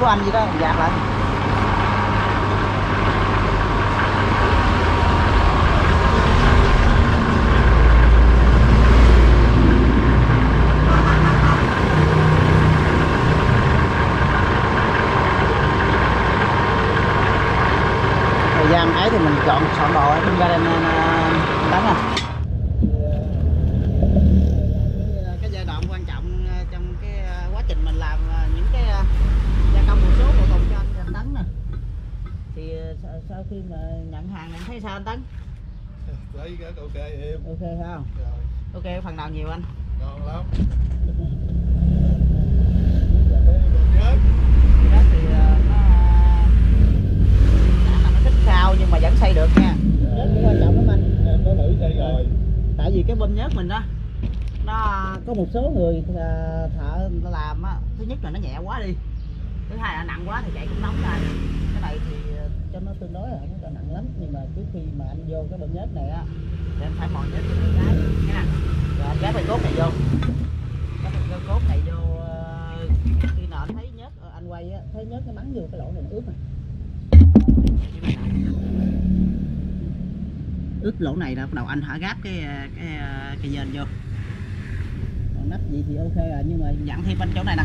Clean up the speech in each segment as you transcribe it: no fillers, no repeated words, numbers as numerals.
của anh gì đó dạt lại. Thời gian ấy thì mình chọn soạn đồ bưng ra đem đánh à. Cái giai đoạn quan trọng trong cái quá trình mình làm những cái gia công một số phụ tùng cho anh Tấn nè. Thì sau khi mà nhận hàng anh thấy sao anh Tấn? Thấy rất ok em. Ok không? Rồi. Ok, phần nào nhiều anh? Ngon lắm. Đó thì nó thích sao nhưng mà vẫn xây được nha. Nhớt cũng quan trọng lắm anh. Em có thử xây rồi. Tại vì cái bơm nhớt mình đó, nó có một số người thợ làm á, thứ nhất là nó nhẹ quá đi, thứ hai là nặng quá thì chạy cũng nóng ra. Cái này thì cho nó tương đối là không có nặng lắm, nhưng mà trước khi mà anh vô cái bơm nhớt này á thì anh phải mòn nhớt cái cái nè, rồi anh ghép cái cốt này vô, ghép cái cốt này vô. Khi nào anh thấy nhớt anh quay á, thấy nhớt nó bắn vô cái lỗ này nó ướt này, ướt lỗ này là bắt đầu anh hả gáp cái dền vô. Còn nắp gì thì ok rồi, nhưng mà dặn thêm bên chỗ này nè,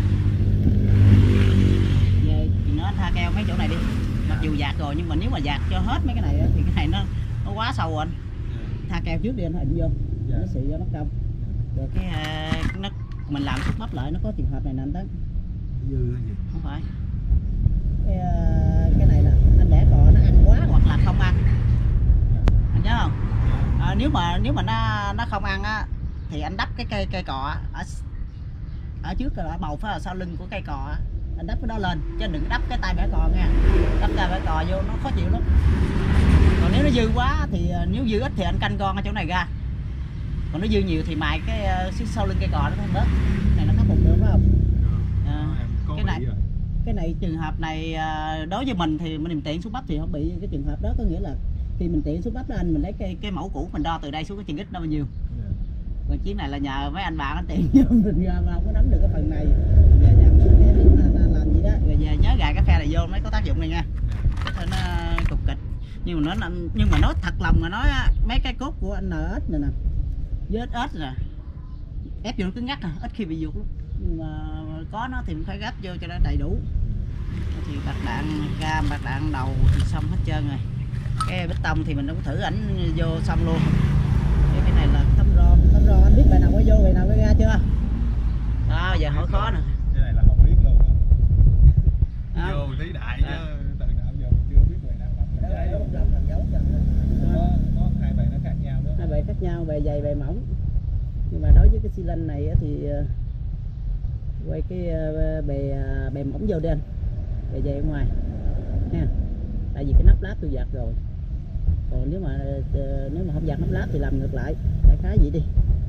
về nó anh tha keo mấy chỗ này đi. Mặc dù dạt rồi nhưng mà nếu mà dạt cho hết mấy cái này thì cái này nó quá sâu rồi anh. Tha keo trước đi anh hình vô nó xị cho nó cong. Rồi cái nó mình làm xúc bắp lại nó có trường hợp này nè anh Tấn. Dư hay gì? Không phải. Cái này nè, anh để cò nó ăn quá hoặc là không ăn. Anh nhớ không? Nếu mà nó không ăn á thì anh đắp cái cây cọ ở trước ở bầu phải là sau lưng của cây cọ, anh đắp cái đó lên chứ đừng đắp cái tay bẻ cò nha. Đắp tay bẻ cò vô nó khó chịu lắm. Còn nếu nó dư quá thì nếu dư ít thì anh canh con ở chỗ này ra, còn nó dư nhiều thì mài cái sau lưng cây cò nó không bớt. Cái này nó khắc phục được phải không? Cái này trường hợp này đối với mình thì mình tiện xuống bắp thì không bị cái trường hợp đó, có nghĩa là khi mình tiện xuống bắp đó anh mình lấy cái mẫu cũ mình đo từ đây xuống cái chân ít nó bao nhiêu. Còn chiếc này là nhờ mấy anh bạn anh tiện vô mình ra mà không có nắm được cái phần này. Giờ nhầm cái làm gì đó rồi về nhớ gài cái phe này vô mới có tác dụng này nha. Cái nó cục kịch nhưng mà nói thật lòng mà nói mấy cái cốt của anh NS này nè với ếch nè ép vô nó cứng ngắt ít khi bị ruột lắm, nhưng mà có nó thì mình phải gấp vô cho nó đầy đủ. Thì bạc đạn cam bạc đạn đầu thì xong hết trơn rồi. Cái bê tông thì mình cũng thử ảnh vô xong luôn. Cái này là tấm ro anh biết bài nào có vô bài nào có ra chưa? Đó giờ hỏi khó nè. Cái này là không biết luôn á. Vô tí đại chứ từ nào giờ chưa biết bài nào có hai bài nó khác nhau đó. Hai bài khác nhau, bài dày bài mỏng. Nhưng mà đối với cái xi lanh này thì quay cái bề mỏng vô đi anh, bề dày ở ngoài nha. Tại vì cái nắp láp tôi giặt rồi, còn nếu mà không giặt nắp láp thì làm ngược lại, đại khái vậy đi.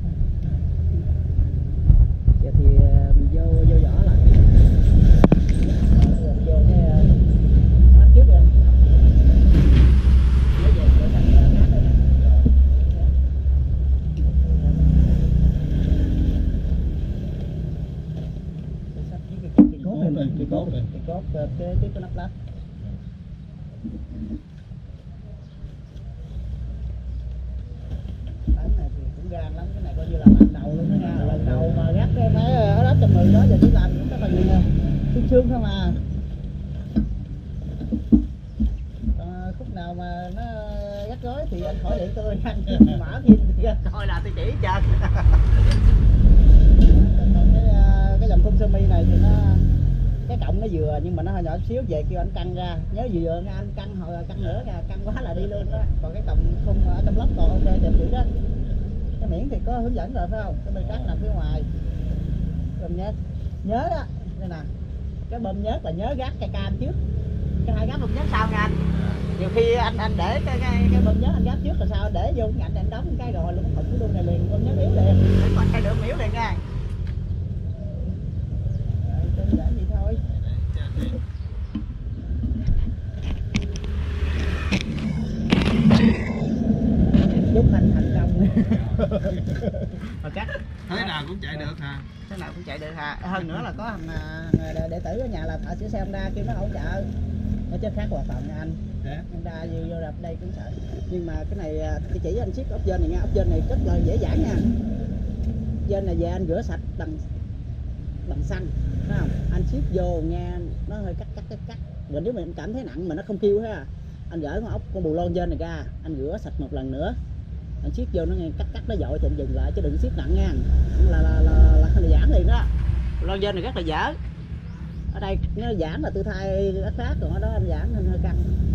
Giờ thì mình vô vỏ lại, vô cái nắp trước đi anh. Cái cốt kế tiếp cái nắp láp. Cái này thì cũng gan lắm, cái này coi như là lần đầu luôn đó nha, lần đầu mà gác cái máy ở đó 110 đó, giờ chỉ làm những cái phần xương không à. Khúc nào mà nó gắt gối thì anh khỏi điện tôi anh mở phim coi là tôi chỉ cho. Còn cái dòng phun sơ mi này thì nó cái cọng nó vừa nhưng mà nó hơi nhỏ xíu, về kêu anh căng ra, nhớ vừa nha anh căng hồi căng nữa nha, căng quá là đi luôn đó. Còn cái cọng phun ở trong lốc còn ok đẹp dữ đó. Cái miễn thì có hướng dẫn rồi phải không? Cái bên cắt nằm phía ngoài. Bơm nhớ đó, đây nè. Cái bơm nhớt là nhớ gác cây cam trước, cái hai gác bơm nhớt sau nha anh. Nhiều khi anh để cái bơm nhớt anh gác trước là sao, để vô ngạnh anh đóng cái rồi luôn thủng cái luôn này liền, bơm nhớt yếu liền, để còn cây đường yếu liền nha. Đơn giản vậy thôi. Chúc anh thành công. Mà cắt. Thế nào cũng chạy được hả? Thế nào cũng chạy được hả? Hơn nữa là có thằng đệ tử ở nhà là thợ sửa xe Honda kêu nó hỗ trợ. Ở trên khác hoạt động nha anh. Honda vô đập đây cũng sợ. Nhưng mà cái này tôi chỉ anh siết ốp dên này nha, ốp dên này rất là dễ dàng nha. Dên này về anh rửa sạch bằng xăng, thấy không? Anh siết vô nghe nó hơi cắt. Rồi nếu mà anh cảm thấy nặng mà nó không kêu ha, anh gỡ con ốc con bù lon dên này ra, anh rửa sạch một lần nữa. Anh siết vô nó nghe cắt nó dội thì anh dừng lại chứ đừng siết nặng nha. Là giãn liền đó. Lon dên này rất là dở. Ở đây nó giãn là tôi thay đất khác, còn ở đó anh giãn nên hơi căng.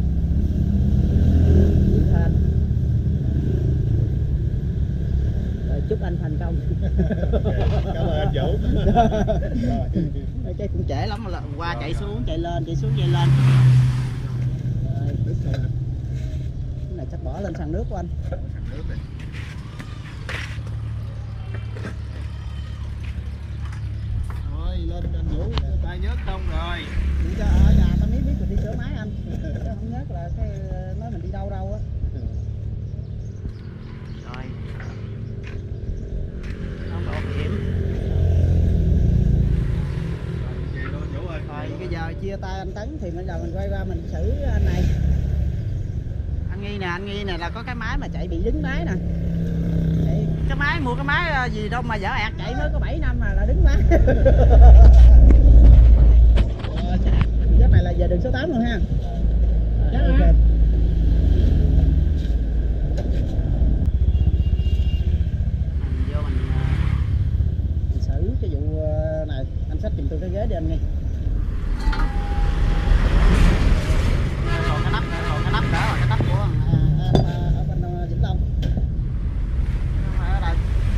Rồi chúc anh thành công. Cảm ơn anh Vũ. Cái cũng trễ lắm, là qua chạy xuống chạy lên chạy xuống chạy lên. Rồi, cái này chắc bỏ lên sàn nước của anh. Rồi lên anh Vũ, tay nhớt không rồi. đi cho ở nhà tao biết mình đi sửa máy anh, chứ không nhớ là cái nói mình đi đâu á. Rồi không bảo hiểm. Rồi bây giờ chia tay anh Tấn thì bây giờ mình quay qua mình xử anh này. Anh Nghi nè là có cái máy mà chạy bị đứng máy nè. Cái máy mua cái máy gì đâu mà dở ẹt chạy mới có 7 năm mà là đứng máy. Cái này là về đường số 8 luôn ha. Okay. Vô mình xử cái vụ này, anh xách giùm tôi cái ghế đi anh Nghi. Còn cái nắp đó là cái nắp của em ở bên Vĩnh Long. Ở đây.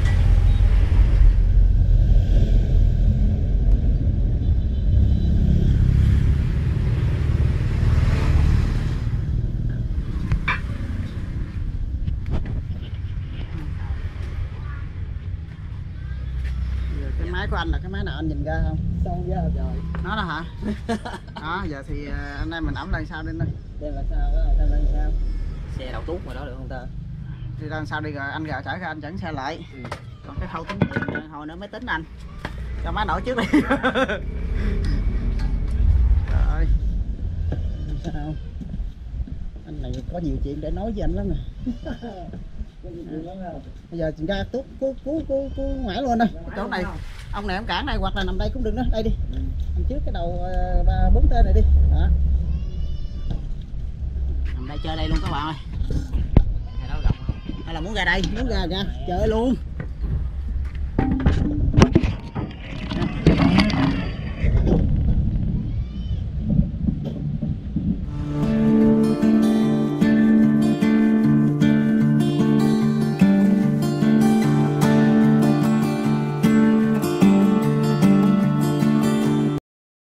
Cái máy của anh là cái máy nào anh nhìn ra không? Xong ra rồi. Nó đó hả? Đó, giờ thì anh em mình ẩm lên sao đi anh. Đây là sao đó, đây là sao? Xe đậu tuốt ngoài đó được không ta? Đi ra sao đi rồi anh gà chở ra anh dẫn xe lại. Còn cái khâu tính tiền hồi nữa mới tính anh. Cho má nổi trước đi. Rồi. Sao? Anh này có nhiều chuyện để nói với anh lắm nè. Bây giờ ra tuốt cứu ngoại luôn đây. Chỗ này ông này ông cản này hoặc là nằm đây cũng đừng đó, đây đi. Anh trước cái đầu 4 tên này đi. Đó. Nằm đây chơi đây luôn các bạn ơi. Hay là muốn ra đây, muốn ra chơi luôn.